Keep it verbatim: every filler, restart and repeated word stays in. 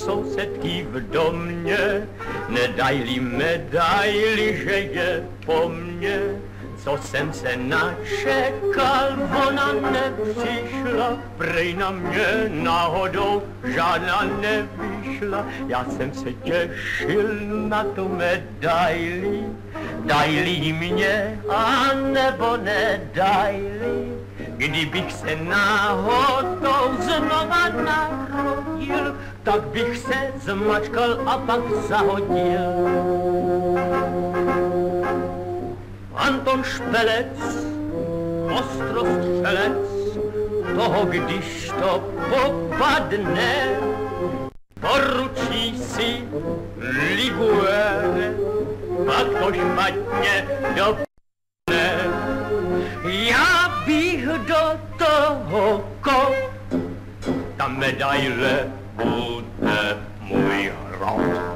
sousedky v domě, nedaj-li medaili, že je po mně. Co jsem se načekal, ona nepřišla, prej na mě náhodou žádná nevyšla. Já jsem se těšil na tu medaili, daj-li mě, a nebo nedaj-li. Kdybych se náhodou znova narodil, tak bych se zmačkal a pak zahodil. Anton Špelec, ostrostřelec, toho když to popadne, poručí si Liguere, pak to špatně dopadne. Já bych do toho kop, ta medaile bude můj hrot.